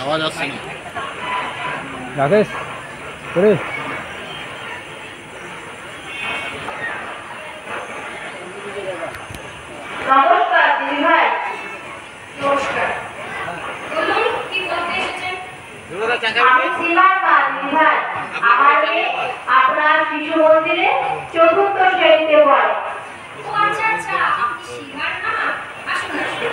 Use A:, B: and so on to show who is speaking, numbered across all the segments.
A: আওয়াজ আসছে না।
B: রাকেশ করে
C: নমস্কার দিদি ভাই। নমস্কার, বলুন কি বলতে এসেছেন? আমি সীমার মা দিদি ভাই। আমার মেয়ে আপনার শিশু মন্দিরে ৪র্থ শ্রেণীতে পড়ে। ও আচ্ছা আচ্ছা, আপনি সীমার মা। আসুন আসুন।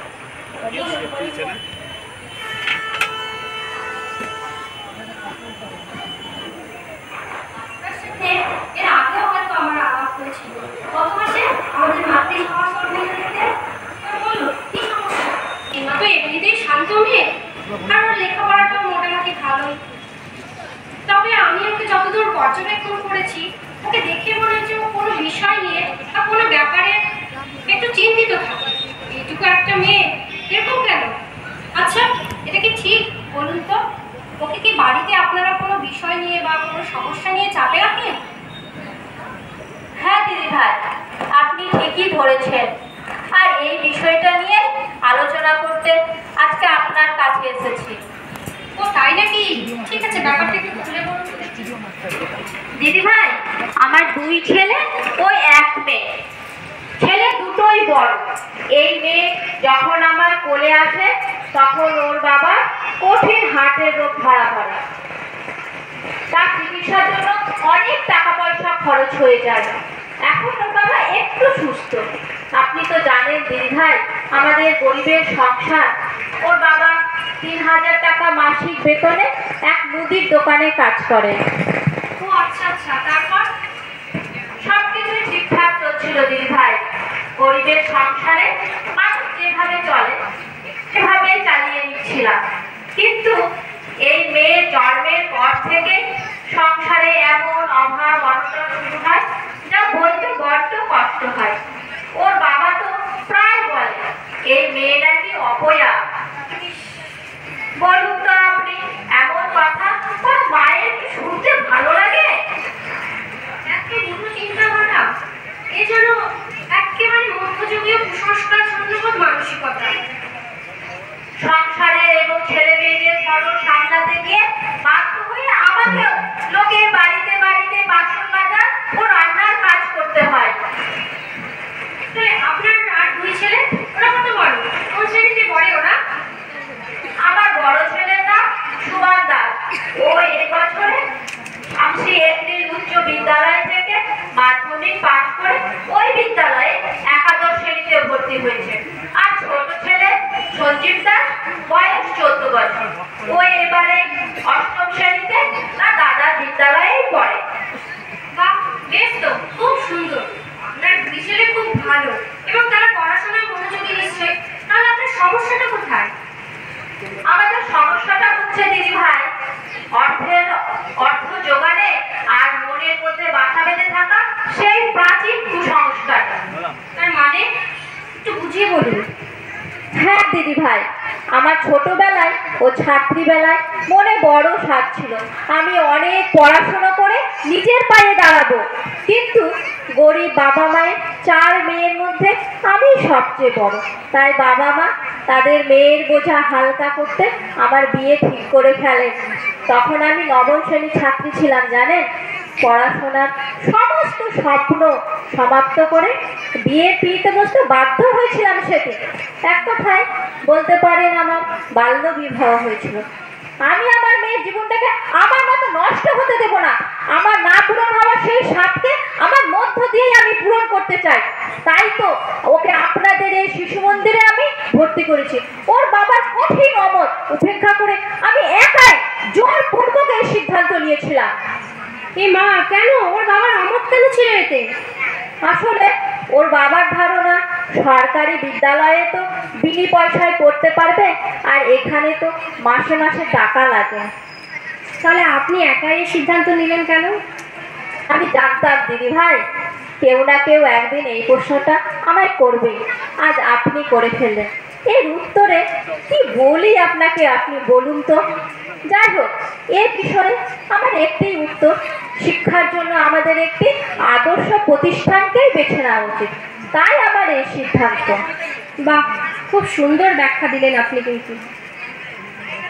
C: এর আগেও হয়তো আমার আলাপ হয়েছিল। গত মাসে আমাদের মাতৃ সমাজের মেয়েদেরকে বললো কি সমস্যা। এমা তো এমনিতেই শান্ত মেয়ে, আর ওর লেখাপড়াটাও মোটামুটি ভালোই। তবে আমি ওকে যতদূর পর্যবেক্ষণ করেছি, ওকে দেখে মনে হচ্ছে ও কোনো বিষয় নিয়ে বা কোনো ব্যাপারে একটু চিন্তিত থাকে। এইটুকু একটা মেয়ে এরকম কেন? আচ্ছা, এটা কি ঠিক বলুন তো? ওকে কি বাড়িতে আপনারা কোনো বিষয় নিয়ে বা কোনো সমস্যা নিয়ে চাপে রাখেন? হ্যাঁ দিদি ভাই, আপনি ঠিকই ধরেছেন। আর এই বিষয়টা নিয়ে আলোচনা করতে আজকে আপনার কাছে এসেছি। ও তাই নাকি? ঠিক আছে, ব্যাপারটা একটু খুলে বলুন দিদি ভাই। আমার 2 ছেলে ওই 1 মেয়ে। ছেলে দুটোই বড়। এই মেয়ে যখন আমার কোলে আসে তখন ওর বাবা কঠিন হার্টের রোগ ধরা পড়ে। তার চিকিৎসার জন্য অনেক টাকা পয়সা খরচ হয়ে যায়। এখন ওর বাবা একটু সুস্থ। আপনি তো জানেন দিদি ভাই, আমাদের গরিবের সংসার। ওর বাবা 3000 টাকা মাসিক বেতনে এক মুদির দোকানে কাজ করে। ও আচ্ছা আচ্ছা, তারপর? সবকিছুই ঠিকঠাক চলছিল দিদি ভাই। গরিবের সংসারে মানুষ যেভাবে চলে সেভাবেই চালিয়ে নিচ্ছিলাম। কিন্তু এই মেয়ের জন্মের পর থেকে সংসারে এমন অভাব অনটন শুরু হয় যা বলতে বড্ড কষ্ট হয়। ওর বাবা তো প্রায় বলে এই মেয়ে নাকি অপয়া। বলুন তো আপনি, এমন কথা ওর মায়ের কি শুনতে ভালো লাগে? একে দুটো চিন্তা ভাবনা, এ যেন একেবারে মধ্যযুগীয় কুসংস্কার শূন্যবোধ মানসিকতা। সংসারের এবং ছেলে মেয়েদের খরচ সামলাতে গিয়ে বাধ্য হয়ে আমাকেও লোকের বাড়িতে বাড়িতে বাসন মাজা ও রান্নার কাজ করতে হয়। আপনার আর 2 ছেলে, ওরা কত বড়? কোন শ্রেণীতে পড়ে ওরা? আমার বড় ছেলের নাম সুমান দাস। ও এই বছরে শামসি এপ্রিল উচ্চ বিদ্যালয় থেকে মাধ্যমিক পাস করে ওই বিদ্যালয়ে একাদশ শ্রেণীতে ভর্তি হয়েছে। আর ছোট ছেলে সঞ্জীব দাস, বয়স 14 বছর। ও এবারে 8ম শ্রেণীতে তার দাদার বিদ্যালয়েই পড়ে। বাহ, বেশ তো, খুব সুন্দর। আপনার 2 ছেলে খুব ভালো এবং তারা পড়াশোনায় মনোযোগী নিশ্চয়ই। তাহলে আপনার সমস্যাটা কোথায়? আমাদের সমস্যাটা হচ্ছে দিদি ভাই, অর্থ জোগাড়ে আর মনের মধ্যে বাধা বেঁধে থাকা সেই প্রাচীন কুসংস্কারটা। তার মানে একটু বুঝিয়ে বলুন। হ্যাঁ দিদি ভাই, আমার ছোটবেলায় ও ছাত্রীবেলায় মনে বড় সাধ ছিল আমি অনেক পড়াশোনা করে নিজের পায়ে দাঁড়াবো। কিন্তু গরিব বাবা মায়ের 4 মেয়ের মধ্যে আমি সবচেয়ে বড়। তাই বাবা মা তাদের মেয়ের বোঝা হালকা করতে আমার বিয়ে ঠিক করে ফেলেন। তখন আমি 9ম শ্রেণীর ছাত্রী ছিলাম জানেন। পড়াশোনার সমস্ত স্বপ্ন সমাপ্ত করে বিয়ের পিড়িতে বসতে বাধ্য হয়েছিলাম সেদিন। এক কথায় বলতে পারেন আমার বাল্য বিবাহ হয়েছিল। আমি আমার মেয়ের জীবনটাকে আমার মতো নষ্ট হতে দেব না। আমার না পূরণ হওয়ার সেই স্বাদকে আমার মধ্য দিয়েই আমি পূরণ করতে চাই। তাই তো ওকে আপনাদের এই শিশু মন্দিরে আমি ভর্তি করেছি। ওর বাবার কঠিন অমত উপেক্ষা করে আমি একাই জোরপূর্বক এই সিদ্ধান্ত নিয়েছিলাম। এ মা, কেন? ওর বাবার অমত কেন ছিল এতে? আসলে ওর বাবার ধারণা সরকারি বিদ্যালয়ে তো বিনি পয়সায় পড়তে পারবে, আর এখানে তো মাসে মাসে টাকা লাগে। তাহলে আপনি একাই এই সিদ্ধান্ত নিলেন কেন? আমি জানতাম দিদি ভাই, কেউ না কেউ একদিন এই প্রশ্নটা আমায় করবে। আজ আপনি করে ফেললেন। এর উত্তরে কি বলি আপনাকে, আপনি বলুন তো। যাই হোক, এর বিষয়ে আমার একটাই উত্তর, শিক্ষার জন্য আমাদের একটি আদর্শ প্রতিষ্ঠানকেই বেছে নেওয়া উচিত। তাই আমার এই সিদ্ধান্ত। বাহ, খুব সুন্দর ব্যাখ্যা দিলেন আপনি। কিন্তু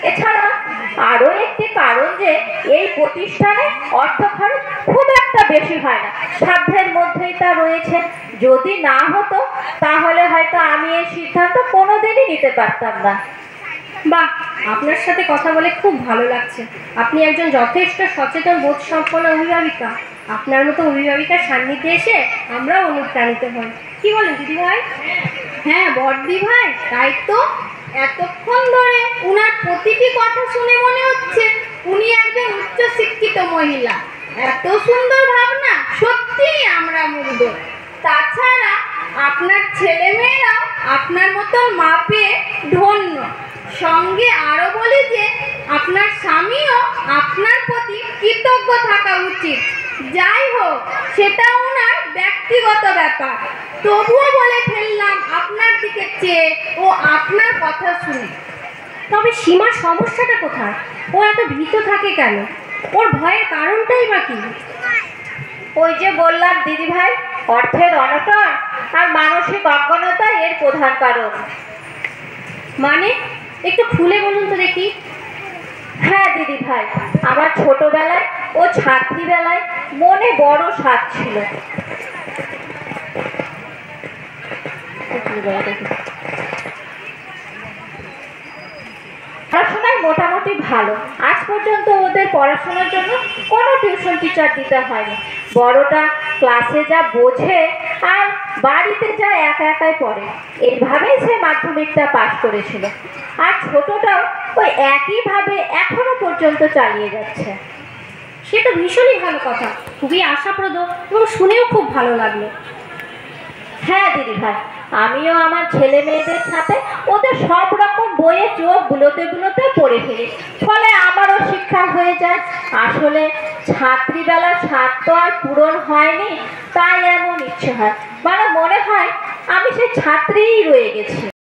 A: এছাড়া আরো একটি কারণ যে এই প্রতিষ্ঠানে অর্থ খরচ খুব একটা বেশি হয় না, সাধ্যের মধ্যেই তা রয়েছে। যদি না হতো তাহলে হয়তো আমি এই সিদ্ধান্ত কোনোদিনই নিতে পারতাম না।
C: বাহ, আপনার সাথে কথা বলে খুব ভালো লাগছে। আপনি একজন যথেষ্ট সচেতন বোধ সম্পন্ন অভিভাবিকা। আপনার মতো অভিভাবিকার সান্নিধ্যে এসে আমরাও অনুপ্রাণিত হই। কি বলেন দিদি ভাই?
D: হ্যাঁ বড়দি ভাই, তাই তো। এতক্ষণ ধরে উনার প্রতিটি কথা শুনে মনে হচ্ছে উনি একজন উচ্চ শিক্ষিত মহিলা। এত সুন্দর ভাবনা, সত্যিই আমরা মুগ্ধ। তাছাড়া আপনার ছেলে মেয়েরাও আপনার মতন মা পেয়ে ধন্য। সঙ্গে আরো বলি যে আপনার স্বামীও আপনার প্রতি কৃতজ্ঞ থাকা উচিত। যাই হোক, সেটা ওনার ব্যক্তিগত ব্যাপার, তবুও বলে ফেললাম আপনার দিকে চেয়ে ও আপনার কথা শুনে।
C: তবে সীমার সমস্যাটা কোথায়? ও এত ভীত থাকে কেন? ওর ভয়ের কারণটাই বা কি?
A: ওই যে বললাম দিদি ভাই, অর্থের অনটন আর মানসিক অজ্ঞানতা এর প্রধান কারণ।
C: মানে একটু খুলে বলুন তো দেখি।
A: হ্যাঁ দিদি ভাই, আমার ছোটবেলায় ও ছাত্রীবেলায় মনে বড় সাধ ছিল। পড়াশোনায় মোটামুটি ভালো, আজ পর্যন্ত ওদের পড়াশোনার জন্য কোনো টিউশন টিচার দিতে হয়নি। বড়টা ক্লাসে যা বোঝে আর বাড়িতে যা একা একাই পড়ে, এইভাবেই সে মাধ্যমিকটা পাশ করেছিল। আর ছোটটাও ওই একইভাবে এখনো পর্যন্ত চালিয়ে যাচ্ছে।
C: সে তো ভীষণই ভালো কথা, খুবই আশাপ্রদ এবং শুনেও খুব ভালো লাগলো।
A: হ্যাঁ দিদি ভাই, আমিও আমার ছেলে মেয়েদের সাথে ওদের সব রকম বইয়ে চোখ বুলোতে বুলোতে পড়ে ফেলি, ফলে আমারও শিক্ষা হয়ে যায়। আসলে ছাত্রীবেলার স্বাদ তো আর পূরণ হয়নি, তাই এমন ইচ্ছে হয়, মানে মনে হয় আমি সেই ছাত্রীই রয়ে গেছি।